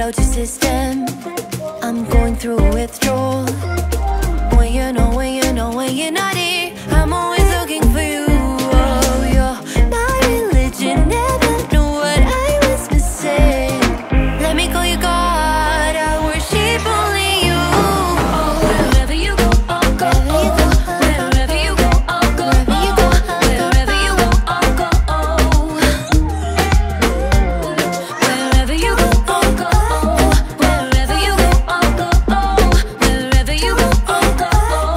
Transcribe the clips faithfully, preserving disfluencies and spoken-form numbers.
out your system. I'm going through a withdrawal. When you know, when you know, when you're not here, I'm always looking for you. Oh, you're my religion, never knew what I was missing. Let me call you God, I worship only you. Oh, wherever you go, I'll go. Wherever you go, I'll go. Wherever you go, I'll go. Wherever you go, I'll go. Wherever you go, I'll go. Wherever you go, I'll go.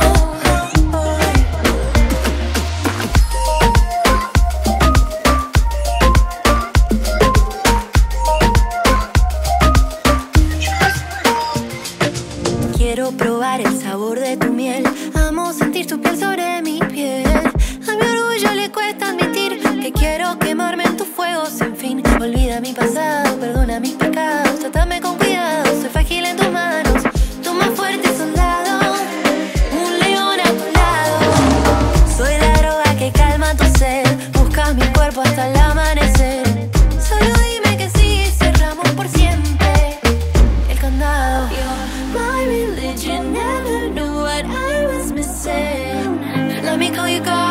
Quiero probar el sabor de tu miel. Amo sentir tu piel sobre mi piel. A mi orgullo le cuesta admitir que quiero quemarme en tu fuego sin fin. Olvida mi pasado, perdona mis pecados. Trátame con cuidado, soy frágil en tus manos. Tú más fuerte soldado, un león a tu lado. Soy la droga que calma tu sed. Buscas mi cuerpo hasta el amanecer. Solo dime que sí, cerramos por siempre el candado. My religion, never knew what I was missing. Let me call you God.